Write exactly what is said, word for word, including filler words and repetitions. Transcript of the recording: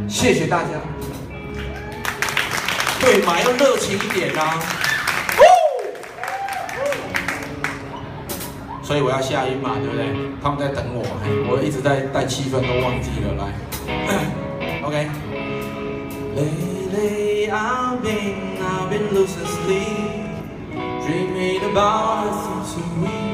谢谢大家。对嘛，要热情一点啊！所以我要下音嘛，对不对？他们在等我，我一直在带气氛，都忘记了。来 ，OK。Lately I've been, I've been losing sleep, dreaming about us so sweet.